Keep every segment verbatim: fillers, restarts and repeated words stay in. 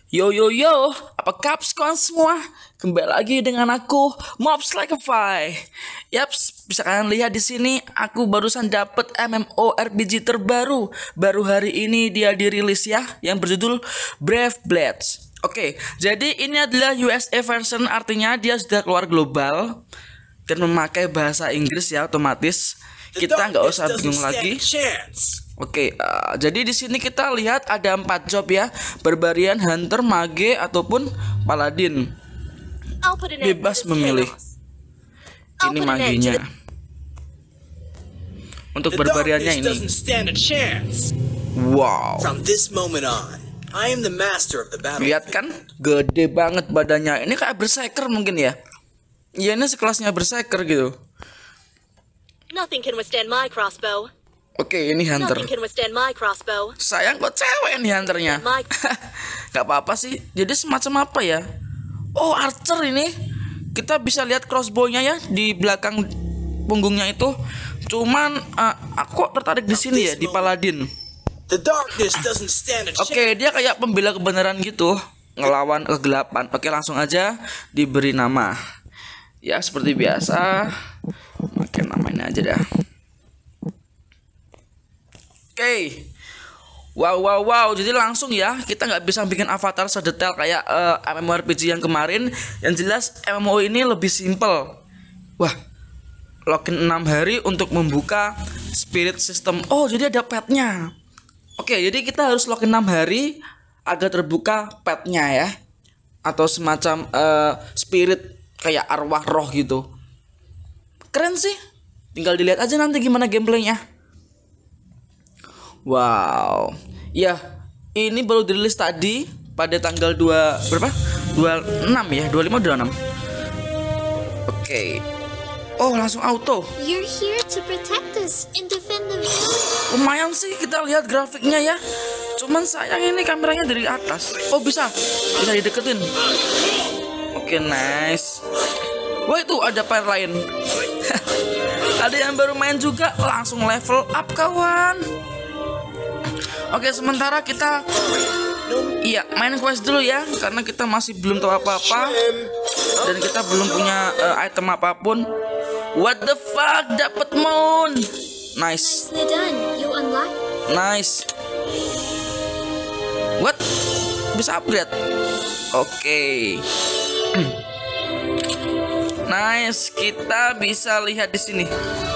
Yo yo yo, apa kaps kawan semua? Kembali lagi dengan aku, Mobs Like a Fly. Yaps, bisa kalian lihat di sini, aku barusan dapet MMORPG terbaru. Baru hari ini dia dirilis ya, yang berjudul Brave Blades. Oke, jadi ini adalah U S A version, artinya dia sudah keluar global dan memakai bahasa Inggris ya otomatis. Kita nggak usah bingung lagi. Oke, uh, jadi di sini kita lihat ada empat job ya, Barbarian, Hunter, Mage ataupun Paladin. Bebas memilih. Ini magenya. Untuk barbariannya ini. Wow. Lihat kan, gede banget badannya. Ini kayak berserker mungkin ya. Iya, ini sekelasnya berserker gitu. Nothing can withstand my crossbow. Oke, ini Hunter. Sayang kok cewek nih Hunternya. Gak apa-apa sih. Jadi semacam apa ya? Oh, Archer ini. Kita bisa lihat crossbow-nya ya di belakang punggungnya itu. Cuman uh, aku kok tertarik di sini ya, di Paladin. Oke, dia kayak pembela kebenaran gitu, ngelawan kegelapan. Oke, langsung aja diberi nama. Ya, seperti biasa. Pakai namanya aja dah. Oke, okay. wow wow wow. Jadi langsung ya, kita nggak bisa bikin avatar sedetail kayak uh, MMORPG yang kemarin. Yang jelas M M O ini lebih simple. Wah, login enam hari untuk membuka spirit system. Oh, jadi ada petnya. Oke, okay, jadi kita harus login enam hari agar terbuka petnya ya, atau semacam uh, spirit kayak arwah roh gitu. Keren sih. Tinggal dilihat aja nanti gimana gameplaynya. Wow, ya ini baru dirilis tadi pada tanggal dua berapa? dua puluh enam ya, dua puluh lima dua puluh enam. Oke. Okay. Oh, langsung auto. You're here to protect us and defend the village. Lumayan sih kita lihat grafiknya ya. Cuman sayang ini kameranya dari atas. Oh, bisa. Bisa dideketin. Oke, okay, nice. Wah, itu ada player lain. Ada yang baru main juga, langsung level up kawan. Oke, sementara kita iya main quest dulu ya, karena kita masih belum tahu apa-apa dan kita belum punya uh, item apapun. What the fuck, dapat moon. Nice. Nice. What? Bisa upgrade. Oke. Okay. Nice, kita bisa lihat di sini.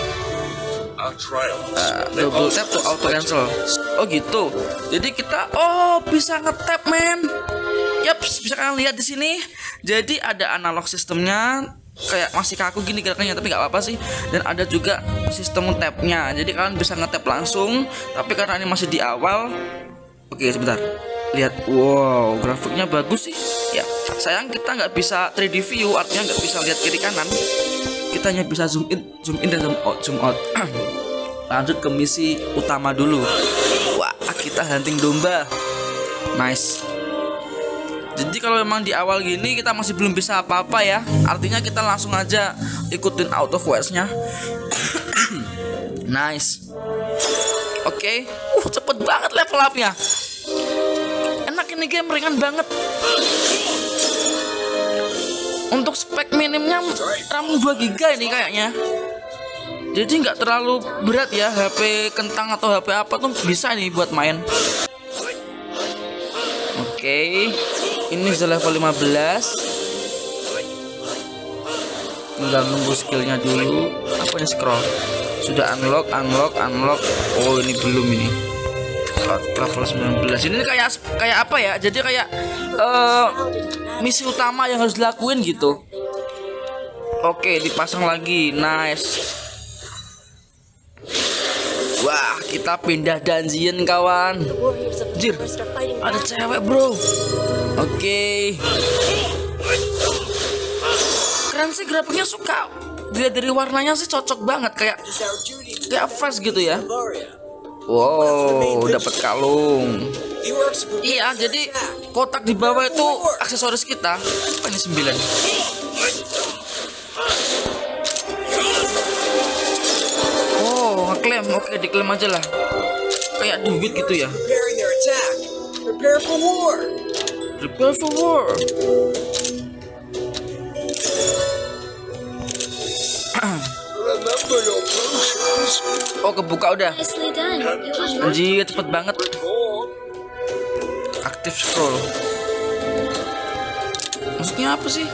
Uh, double tap to auto cancel. Oh gitu. Jadi kita oh bisa ngetap men. Yaps, bisa kalian lihat di sini. Jadi ada analog sistemnya, kayak masih kaku gini gerakannya, tapi nggak apa-apa sih. Dan ada juga sistem tapnya. Jadi kalian bisa ngetap langsung. Tapi karena ini masih di awal. Oke, sebentar. Lihat, wow, grafiknya bagus sih. Ya, sayang kita nggak bisa tiga D view, artinya nggak bisa lihat kiri kanan. Kita hanya bisa zoom in, zoom in dan zoom out, zoom out. Lanjut ke misi utama dulu. Wah, kita hunting domba. Nice. Jadi kalau memang di awal gini kita masih belum bisa apa-apa ya, artinya kita langsung aja ikutin auto quest-nya. Nice. Oke, okay. uh cepet banget level up-nya. Enak ini game, ringan banget. Untuk spek minimnya RAM dua giga ini kayaknya. Jadi nggak terlalu berat ya, H P kentang atau H P apa tuh bisa nih buat main. Oke, okay. Ini sudah level lima belas. Tinggal nunggu skillnya dulu. Apa ini scroll? Sudah unlock, unlock, unlock. Oh, ini belum ini. Level sembilan belas. Ini kayak kayak apa ya? Jadi kayak uh, misi utama yang harus dilakuin gitu. Oke, dipasang lagi. Nice. Wah, kita pindah dungeon kawan. Jir, ada cewek bro. Oke. Keren sih grafiknya, suka. Dilihat dari warnanya sih cocok banget, kayak kayak fresh gitu ya. Wow, dapat kalung. Iya, jadi kotak di bawah itu aksesoris kita. Apa ini sembilan? Oh, ngeklaim. Oke, diklaim aja lah. Kayak duit gitu ya. Prepare for war. Remember your potions. Oh, kebuka udah. Nicely done. You unlocked Anjir, cepet banget. Report. Aktif scroll. Maksudnya apa sih?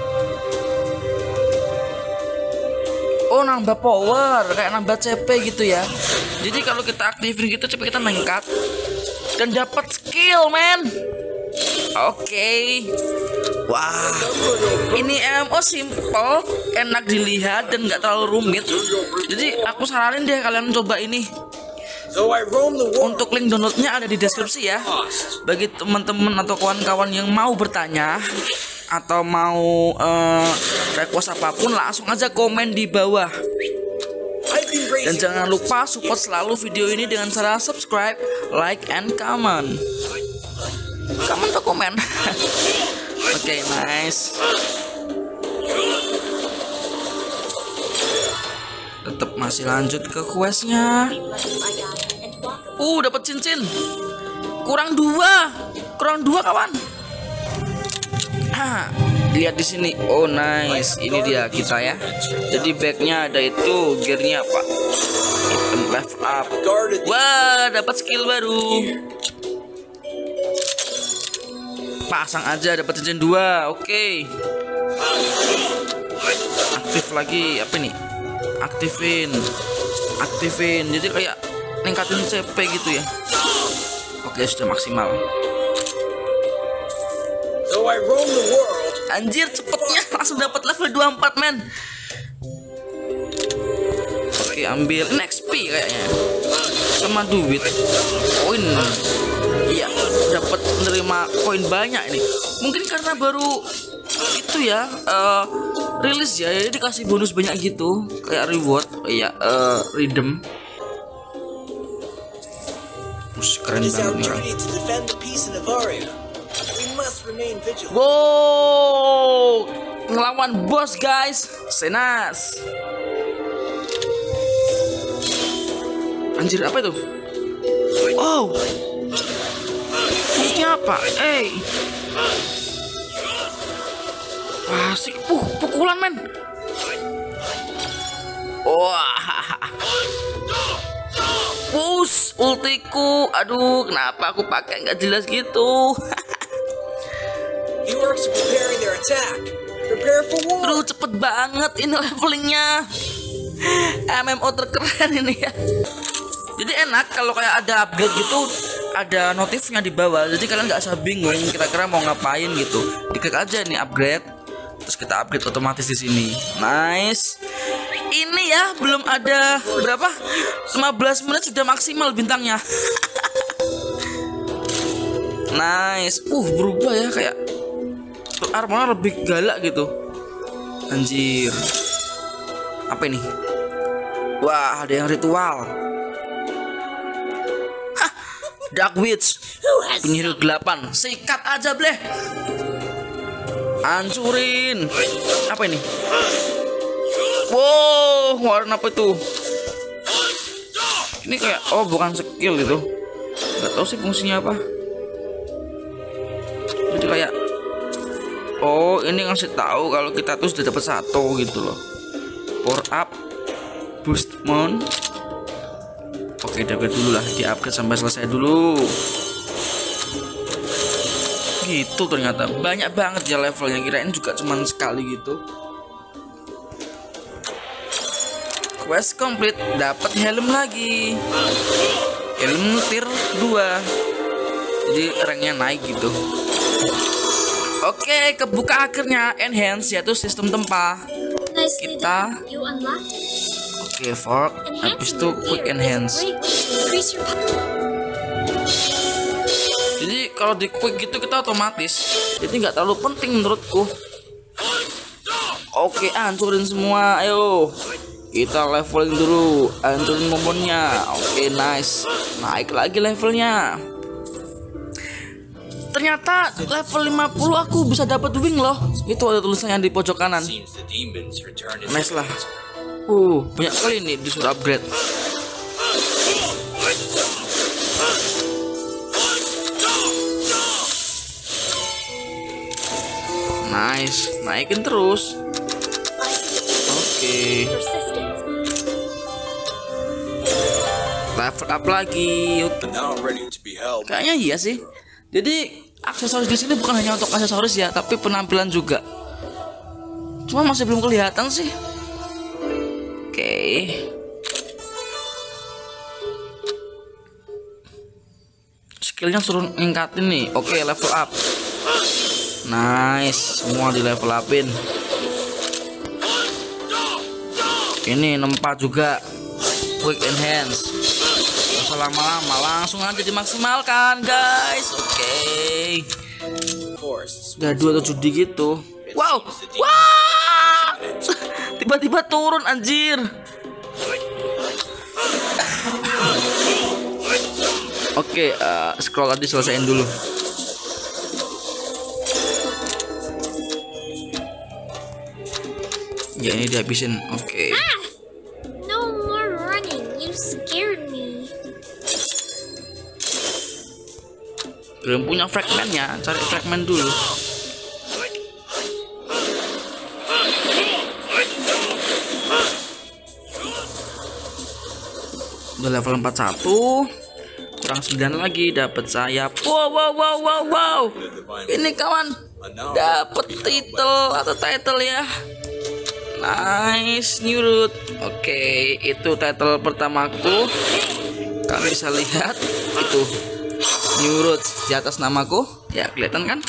Oh, nambah power, kayak nambah C P gitu ya. Jadi kalau kita aktifin gitu, cepet kita nengkat dan dapat skill, men. Oke. Wah, ini M M O simple, enak dilihat dan nggak terlalu rumit. Jadi aku saranin deh kalian coba ini. Though I roam the world, Untuk link downloadnya ada di deskripsi ya. Bagi teman-teman atau kawan-kawan yang mau bertanya atau mau uh, request apapun, langsung aja komen di bawah. I've been Dan raising jangan lupa support selalu video ini dengan cara subscribe, like, and comment. Comment atau komen? Oke, nice. Tetap masih lanjut ke questnya. Uh, dapat cincin. Kurang dua, kurang dua kawan. Ah, lihat di sini. Oh nice, ini dia kita ya. Jadi bagnya ada itu, gearnya apa? Item level up. guarded. Wah, dapat skill baru. Pasang aja, dapat cincin dua. Oke. Aktif lagi apa nih? Aktifin, aktifin. Jadi kayak ningkatin C P gitu ya. Oke, sudah maksimal. Though I roam the world, Anjir, cepetnya langsung dapat level dua puluh empat, men. Oke, ambil ini X P kayaknya. Sama duit. Koin. Iya, dapat menerima koin banyak ini. Mungkin karena baru itu ya, uh, rilis ya, jadi dikasih bonus banyak gitu, kayak reward. Iya, uh, redeem. Us, keren it is our banget nih orang. duty to defend the peace in Avaria. We must remain vigilant. Wow, ngelawan bos guys, senas. Anjir, apa itu? Oh, ini apa? Eh, asik, puh, pukulan men. Wah, push ultiku. Aduh, kenapa aku pakai nggak jelas gitu? The orcs are preparing their attack. Prepare for war. Aduh, cepet banget ini levelingnya. M M O terkeren ini ya. Jadi enak kalau kayak ada upgrade gitu, ada notifnya di bawah. Jadi kalian nggak usah bingung kira-kira mau ngapain gitu. Diklik aja nih upgrade, terus kita upgrade otomatis di sini. Nice. Ini ya belum ada berapa? lima belas menit sudah maksimal bintangnya. Nice. Uh, berubah ya kayak armornya lebih galak gitu. Anjir. Apa ini? Wah, ada yang ritual. Hah, Dark Witch, penyihir delapan. Sikat aja bleh. Hancurin. Apa ini? Wow, warna apa itu? Ini kayak, oh bukan skill gitu. Gak tahu sih fungsinya apa. Jadi kayak, oh ini ngasih tahu kalau kita tuh sudah dapat satu gitu loh. Power up, boost mount. Oke, upgrade dulu lah, di upgrade sampai selesai dulu. Gitu ternyata banyak banget ya levelnya, kirain juga cuman sekali gitu. Quest complete, dapat helm lagi. Helm tier dua. Jadi ranknya naik gitu. Oke, kebuka akhirnya enhance, yaitu sistem tempa. Nicely Kita- done. You unlocked Oke, fork, habis itu quick enhance. Great way to increase your power. Jadi kalau di quick gitu kita otomatis. Jadi nggak terlalu penting menurutku. Oke, hancurin semua, ayo. Kita leveling dulu, hancurin momennya. Oke, nice. Naik lagi levelnya. Ternyata level lima puluh aku bisa dapat wing loh. Itu ada tulisannya di pojok kanan. Nice lah. Uh, banyak kali nih disuruh upgrade. Nice, naikin terus. Oke. Persistence. Level up lagi. Now I'm ready to be held. Kayaknya iya sih. Jadi aksesoris di sini bukan hanya untuk aksesoris ya, tapi penampilan juga. Cuma masih belum kelihatan sih. Oke. Skillnya suruh ningkatin nih. Oke, level up. Nice, semua di level upin. Ini nempa juga. Quick enhance. Gak usah lama-lama, langsung aja dimaksimalkan guys. Oke. Udah dua tujuh D gitu. Wow, wow. Tiba-tiba turun anjir. Oke, uh, scroll tadi selesaiin dulu. Ya ini dihabisin. Oke. Ah! No more running. You scared me. Belum punya fragmentnya, cari fragment dulu. Udah level empat puluh satu. Kurang sembilan lagi dapat sayap. Wow wow wow wow wow. Ini kawan dapat title atau title ya. Nice, new root. Oke, itu title pertamaku. Kalian bisa lihat itu new root di atas namaku. Ya, kelihatan kan?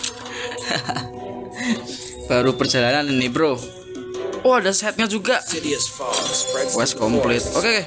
Baru perjalanan ini, bro. Oh, ada setnya juga. Quest complete. Oke.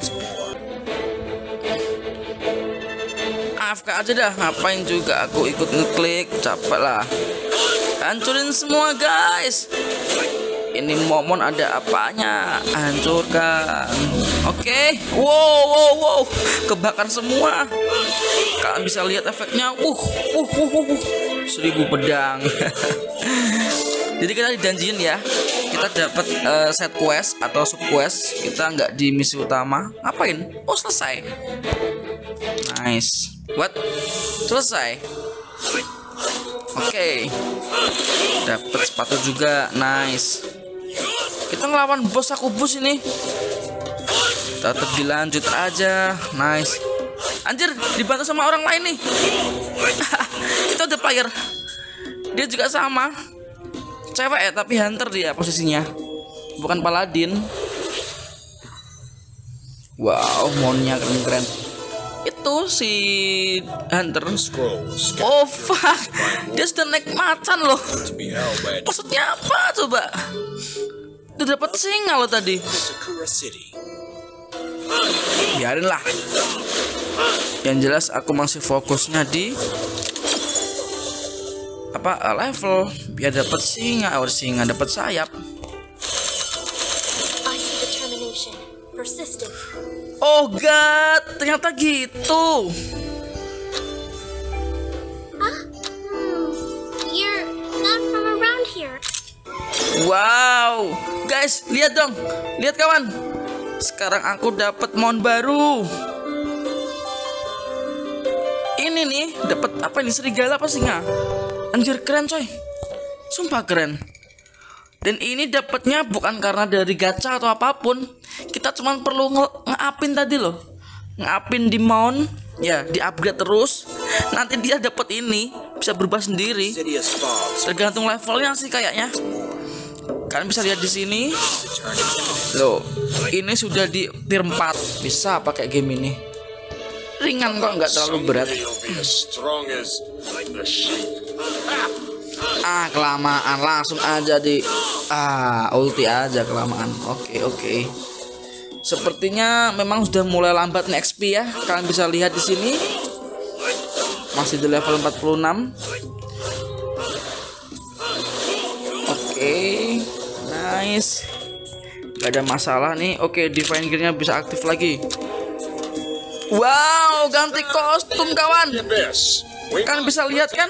A F K aja dah, ngapain juga aku ikut ngeklik, capek lah. Hancurin semua guys. Ini momon ada apanya, hancurkan. Oke, okay. Wow wow wow, kebakar semua. Kalian bisa lihat efeknya. Uh, uh, uh, uh, uh. Seribu pedang. Jadi kita didanjiin ya. Kita dapat uh, set quest atau sub quest. Kita nggak di misi utama. Ngapain? Oh selesai. Nice. What? Selesai. Oke. Okay. Dapat sepatu juga. Nice. Kita ngelawan bos aku bos ini. Tetap dilanjut aja. Nice. Anjir, dibantu sama orang lain nih. Itu ada player. Dia juga sama. Cewek ya, tapi hunter dia posisinya. Bukan paladin. Wow, monnya keren-keren. Itu si hunter. Oh fuck, dia sudah naik macan loh. Maksudnya apa coba? Udah dapat singa loh tadi. Biarin lah. Yang jelas aku masih fokusnya di apa level biar dapat singa, or singa dapat sayap. Oh god, ternyata gitu. Huh? Hmm. You're not from around here. Wow, guys, lihat dong, lihat kawan. Sekarang aku dapat mount baru. Ini nih, dapat apa ini, serigala apa singa? Anjir keren coy, sumpah keren. Dan ini dapatnya bukan karena dari gacha atau apapun. Kita cuma perlu nge ngeapin tadi loh, ngeapin di mount, ya di upgrade terus. Nanti dia dapat ini, bisa berubah sendiri. Tergantung levelnya sih kayaknya. Kalian bisa lihat di sini. Loh, ini sudah di tier empat, bisa pakai game ini. Ringan kok, nggak terlalu berat. Ah kelamaan, langsung aja di ah ulti aja kelamaan. Oke oke. Sepertinya memang sudah mulai lambat nih X P ya. Kalian bisa lihat di sini masih di level empat puluh enam. Oke, nice. Gak ada masalah nih. Oke, divine gear-nya bisa aktif lagi. Wow, ganti kostum kawan. Kalian bisa lihat kan?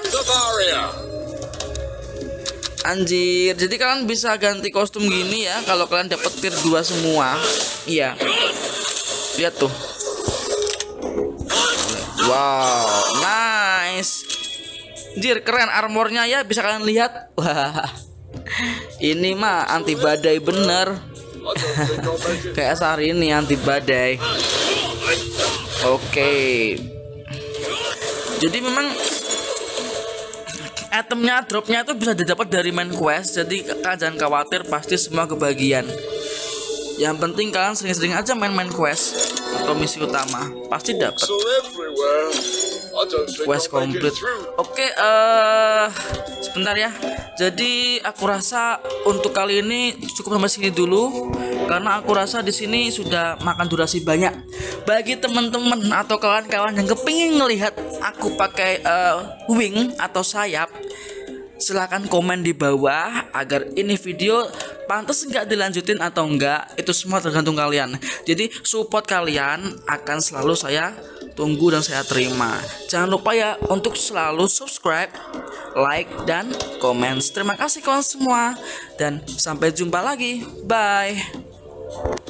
Anjir, jadi kalian bisa ganti kostum gini ya kalau kalian dapet tier dua semua. Iya. Lihat tuh. Wow, nice. Anjir, keren armornya ya, bisa kalian lihat. Wah. Ini mah anti badai bener. Kayak sehari ini anti badai. Oke. Jadi memang itemnya, dropnya itu bisa didapat dari main quest. Jadi kalian jangan khawatir, pasti semua kebagian. Yang penting kalian sering-sering aja main-main quest atau misi utama, pasti dapat quest komplit. Oke, uh, sebentar ya. Jadi aku rasa untuk kali ini cukup sampai sini dulu, karena aku rasa di sini sudah makan durasi banyak. Bagi teman-teman atau kawan-kawan yang kepingin ngelihat aku pakai uh, wing atau sayap, silahkan komen di bawah agar ini video pantas nggak dilanjutin atau enggak. Itu semua tergantung kalian. Jadi support kalian akan selalu saya tunggu dan saya terima. Jangan lupa ya untuk selalu subscribe, like, dan komen. Terima kasih kawan semua, dan sampai jumpa lagi. Bye.